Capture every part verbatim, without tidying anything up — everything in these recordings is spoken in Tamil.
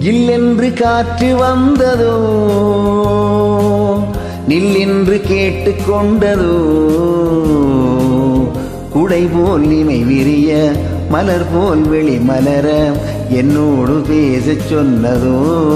இல்லென்று காற்று வந்ததோ நில்லென்று கேட்டுக்கொண்டதோ குடை போல் இமை விரிய மலர் போல் வெளி மலர என்னோடு பேசச் சொன்னதோ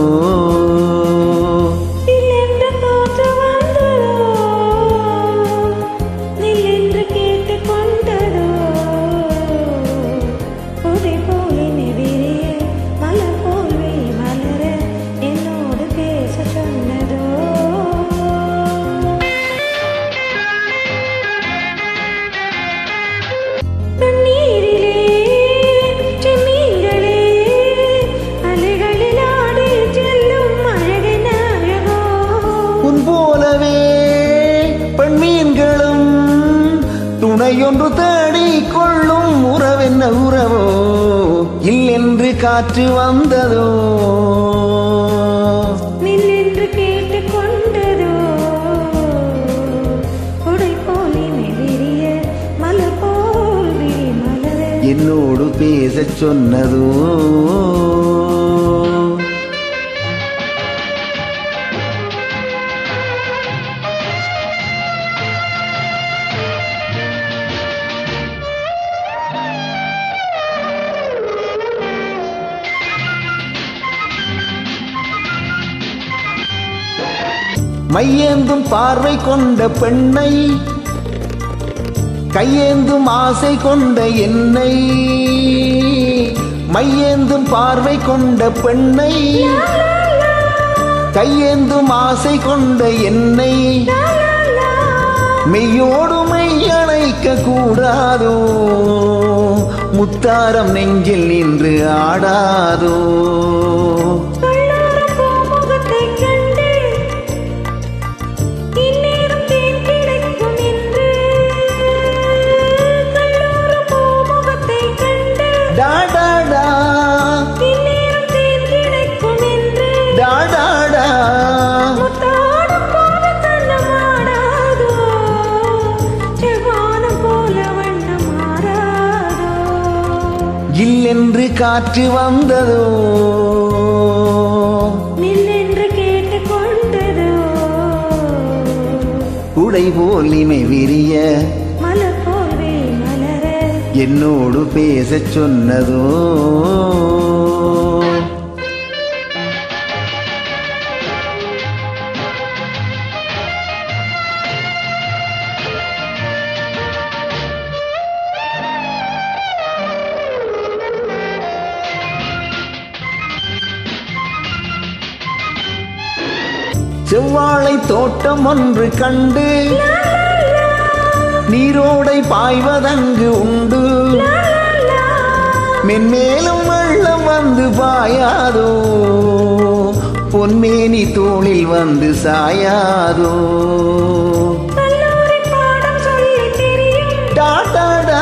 துணையொன்று தேடிக் கொள்ளும் உறவென்ன உறவோ இல்லென்று காற்று வந்ததோ நில்லென்று கேட்டுக் கொண்டதோ கொடை போல் இமை விரிய மலர் போல் விழி மலர என்னோடு பேசச் சொன்னதோ மையேந்தும் பார்வை கொண்ட பெண்ணை கையேந்தும் ஆசை கொண்ட என்னை மையேந்தும் பார்வை கொண்ட பெண்ணை கையேந்தும் ஆசை கொண்ட என்னை மெய்யோடு மெய்யணைக்க கூடாதோ முத்தாரம் நெஞ்சில் நின்று ஆடாதோ இல்லென்று காற்று வந்ததோ நில்லென்று கேட்டுக் கொண்டதோ குடை போல் இமை விரிய மலர் போல் விழி மலர என்னோடு பேசச் சொன்னதோ செவ்வாழை தோட்டம் ஒன்று கண்டு நீரோடை பாய்வதங்கு உண்டு மென்மேலும் வெள்ளம் வந்து பாயாதோ பொன்மேனி தோளில் வந்து சாயாதோ டாடாடா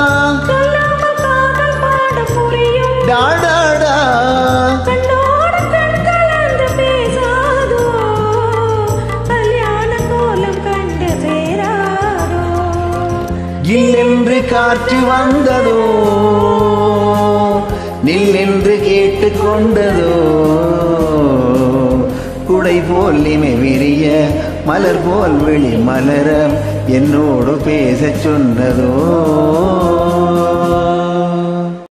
டாடாடா இல்லென்று காற்று வந்ததோ நில்லென்று கேட்டுக்கொண்டதோ குடை போல் இமை விரிய மலர் போல் வெளி மலர என்னோடு பேசச் சொன்னதோ